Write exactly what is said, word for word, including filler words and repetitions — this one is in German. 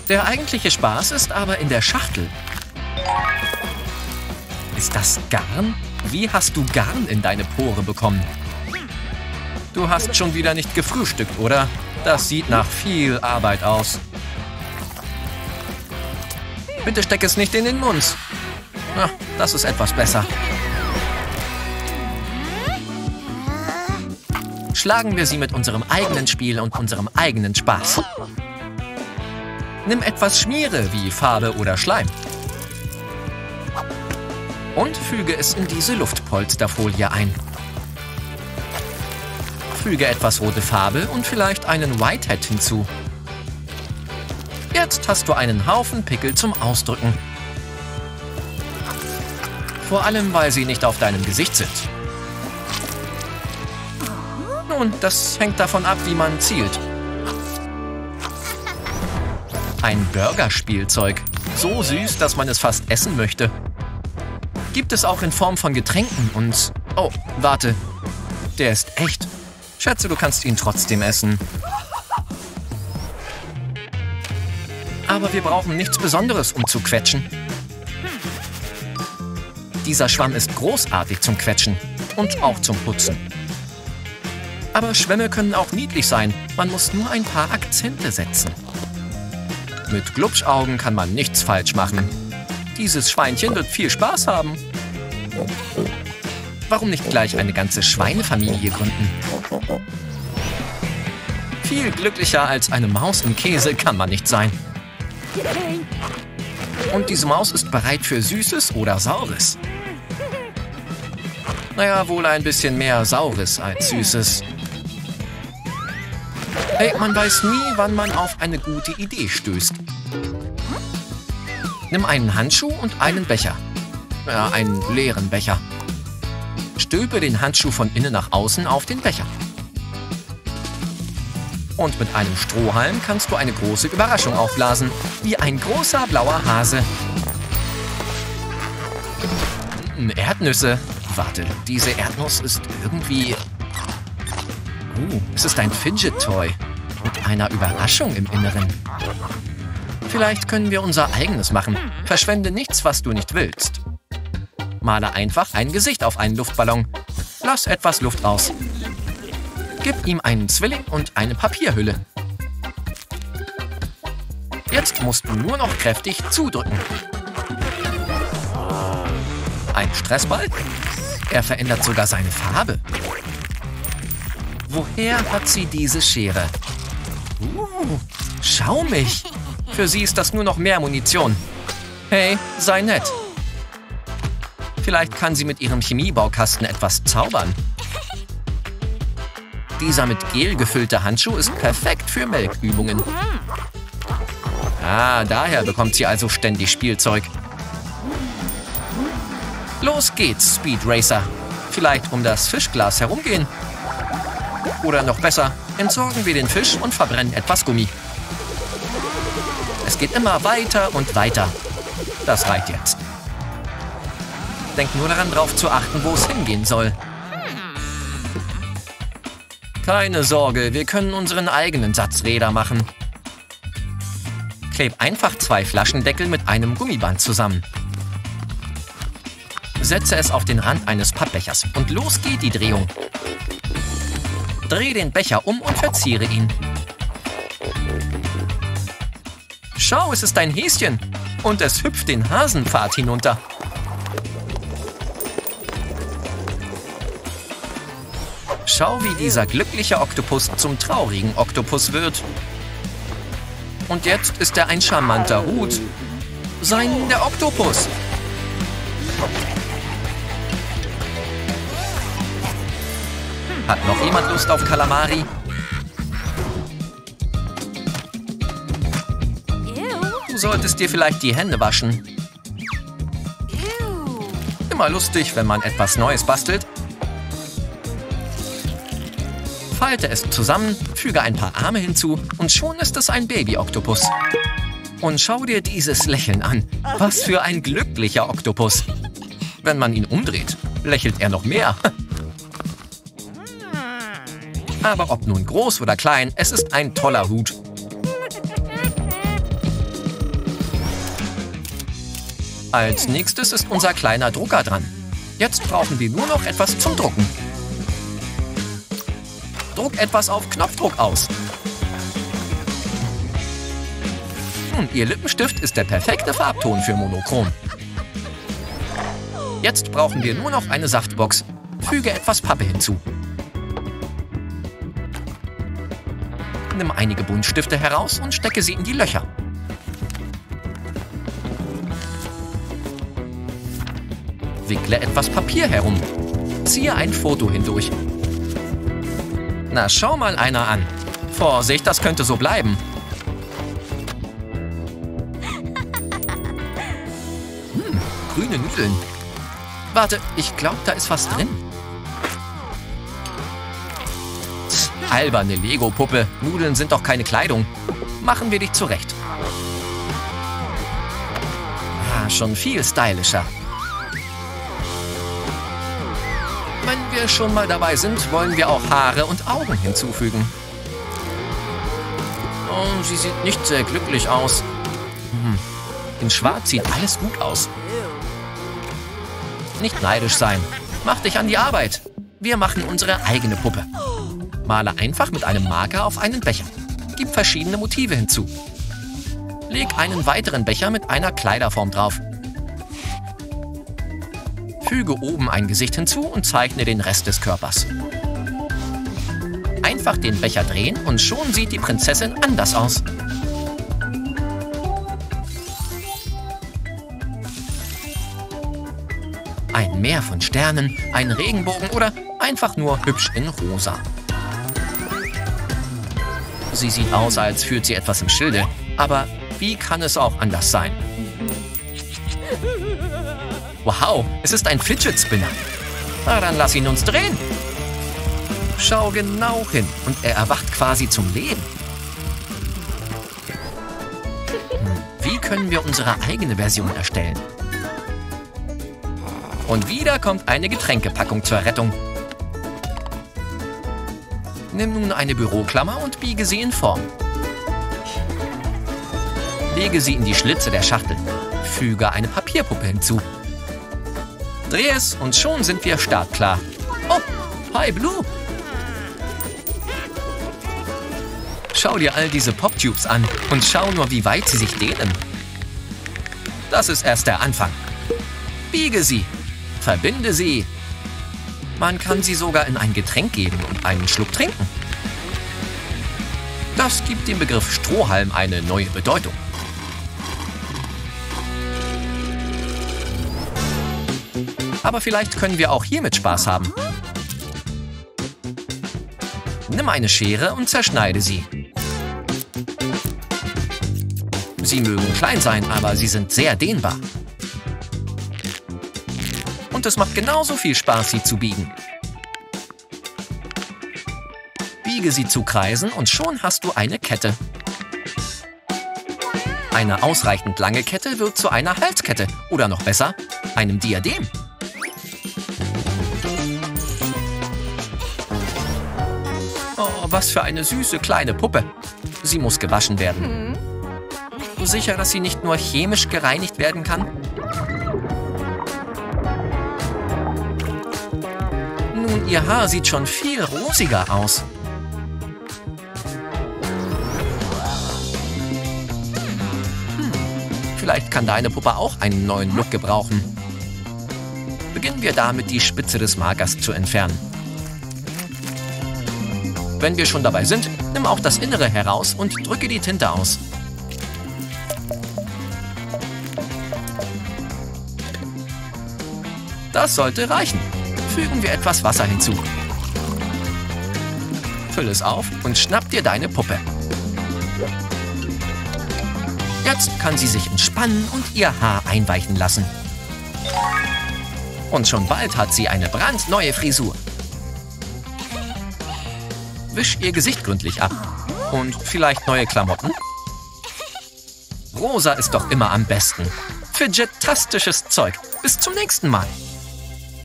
Der eigentliche Spaß ist aber in der Schachtel. Ist das Garn? Wie hast du Garn in deine Pore bekommen? Du hast schon wieder nicht gefrühstückt, oder? Das sieht nach viel Arbeit aus. Bitte steck es nicht in den Mund. Na, das ist etwas besser. Schlagen wir sie mit unserem eigenen Spiel und unserem eigenen Spaß. Nimm etwas Schmiere wie Farbe oder Schleim. Und füge es in diese Luftpolsterfolie ein. Füge etwas rote Farbe und vielleicht einen Whitehead hinzu. Jetzt hast du einen Haufen Pickel zum Ausdrücken. Vor allem, weil sie nicht auf deinem Gesicht sind. Nun, das hängt davon ab, wie man zielt. Ein Burgerspielzeug. So süß, dass man es fast essen möchte. Gibt es auch in Form von Getränken und... Oh, warte. Der ist echt. Schätze, du kannst ihn trotzdem essen. Aber wir brauchen nichts Besonderes, um zu quetschen. Dieser Schwamm ist großartig zum Quetschen und auch zum Putzen. Aber Schwämme können auch niedlich sein. Man muss nur ein paar Akzente setzen. Mit Glubschaugen kann man nichts falsch machen. Dieses Schweinchen wird viel Spaß haben. Warum nicht gleich eine ganze Schweinefamilie gründen? Viel glücklicher als eine Maus im Käse kann man nicht sein. Und diese Maus ist bereit für Süßes oder Saures. Naja, wohl ein bisschen mehr Saures als Süßes. Hey, man weiß nie, wann man auf eine gute Idee stößt. Nimm einen Handschuh und einen Becher. Ja, einen leeren Becher. Stülpe den Handschuh von innen nach außen auf den Becher. Und mit einem Strohhalm kannst du eine große Überraschung aufblasen. Wie ein großer blauer Hase. Erdnüsse. Warte, diese Erdnuss ist irgendwie... Oh, es ist ein Fidget-Toy. Mit einer Überraschung im Inneren. Vielleicht können wir unser eigenes machen. Verschwende nichts, was du nicht willst. Male einfach ein Gesicht auf einen Luftballon. Lass etwas Luft raus. Gib ihm einen Zwilling und eine Papierhülle. Jetzt musst du nur noch kräftig zudrücken. Ein Stressball? Er verändert sogar seine Farbe. Woher hat sie diese Schere? Uh, schaumig. Für sie ist das nur noch mehr Munition. Hey, sei nett. Vielleicht kann sie mit ihrem Chemiebaukasten etwas zaubern. Dieser mit Gel gefüllte Handschuh ist perfekt für Melkübungen. Ah, daher bekommt sie also ständig Spielzeug. Los geht's, Speed Racer. Vielleicht um das Fischglas herumgehen. Oder noch besser, entsorgen wir den Fisch und verbrennen etwas Gummi. Es geht immer weiter und weiter. Das reicht jetzt. Denk nur daran, darauf zu achten, wo es hingehen soll. Keine Sorge, wir können unseren eigenen Satz Räder machen. Kleb einfach zwei Flaschendeckel mit einem Gummiband zusammen. Setze es auf den Rand eines Pappbechers und los geht die Drehung. Dreh den Becher um und verziere ihn. Schau, es ist ein Häschen und es hüpft den Hasenpfad hinunter. Schau, wie dieser glückliche Oktopus zum traurigen Oktopus wird. Und jetzt ist er ein charmanter Hut. Sei nun der Oktopus. Hat noch jemand Lust auf Kalamari? Du solltest dir vielleicht die Hände waschen. Immer lustig, wenn man etwas Neues bastelt. Falte es zusammen, füge ein paar Arme hinzu und schon ist es ein Baby-Oktopus. Und schau dir dieses Lächeln an. Was für ein glücklicher Oktopus. Wenn man ihn umdreht, lächelt er noch mehr. Aber ob nun groß oder klein, es ist ein toller Hut. Als nächstes ist unser kleiner Drucker dran. Jetzt brauchen wir nur noch etwas zum Drucken. Druck etwas auf Knopfdruck aus. Nun, Ihr Lippenstift ist der perfekte Farbton für Monochrom. Jetzt brauchen wir nur noch eine Saftbox. Füge etwas Pappe hinzu. Nimm einige Buntstifte heraus und stecke sie in die Löcher. Wickle etwas Papier herum. Ziehe ein Foto hindurch. Na, schau mal einer an. Vorsicht, das könnte so bleiben. Hm, grüne Nudeln. Warte, ich glaube, da ist was drin. Tch, alberne Lego-Puppe. Nudeln sind doch keine Kleidung. Machen wir dich zurecht. Ah, schon viel stylischer. Wenn wir schon mal dabei sind, wollen wir auch Haare und Augen hinzufügen. Oh, sie sieht nicht sehr glücklich aus. Hm. In Schwarz sieht alles gut aus. Nicht neidisch sein. Mach dich an die Arbeit. Wir machen unsere eigene Puppe. Male einfach mit einem Marker auf einen Becher. Gib verschiedene Motive hinzu. Leg einen weiteren Becher mit einer Kleiderform drauf. Füge oben ein Gesicht hinzu und zeichne den Rest des Körpers. Einfach den Becher drehen und schon sieht die Prinzessin anders aus. Ein Meer von Sternen, ein Regenbogen oder einfach nur hübsch in rosa. Sie sieht aus, als führt sie etwas im Schilde. Aber wie kann es auch anders sein? Wow, es ist ein Fidget Spinner. Na, dann lass ihn uns drehen. Schau genau hin und er erwacht quasi zum Leben. Hm, wie können wir unsere eigene Version erstellen? Und wieder kommt eine Getränkepackung zur Rettung. Nimm nun eine Büroklammer und biege sie in Form. Lege sie in die Schlitze der Schachtel. Füge eine Papierpuppe hinzu. Dreh es und schon sind wir startklar. Oh, hi Blue. Schau dir all diese Poptubes an und schau nur, wie weit sie sich dehnen. Das ist erst der Anfang. Biege sie. Verbinde sie. Man kann sie sogar in ein Getränk geben und einen Schluck trinken. Das gibt dem Begriff Strohhalm eine neue Bedeutung. Aber vielleicht können wir auch hiermit Spaß haben. Nimm eine Schere und zerschneide sie. Sie mögen klein sein, aber sie sind sehr dehnbar. Und es macht genauso viel Spaß, sie zu biegen. Biege sie zu Kreisen und schon hast du eine Kette. Eine ausreichend lange Kette wird zu einer Halskette oder noch besser, einem Diadem. Oh, was für eine süße kleine Puppe. Sie muss gewaschen werden. Sicher, dass sie nicht nur chemisch gereinigt werden kann? Nun, ihr Haar sieht schon viel rosiger aus. Hm, vielleicht kann deine Puppe auch einen neuen Look gebrauchen. Beginnen wir damit, die Spitze des Markers zu entfernen. Wenn wir schon dabei sind, nimm auch das Innere heraus und drücke die Tinte aus. Das sollte reichen. Fügen wir etwas Wasser hinzu. Füll es auf und schnapp dir deine Puppe. Jetzt kann sie sich entspannen und ihr Haar einweichen lassen. Und schon bald hat sie eine brandneue Frisur. Wisch ihr Gesicht gründlich ab. Und vielleicht neue Klamotten? Rosa ist doch immer am besten. Fidget-tastisches Zeug. Bis zum nächsten Mal.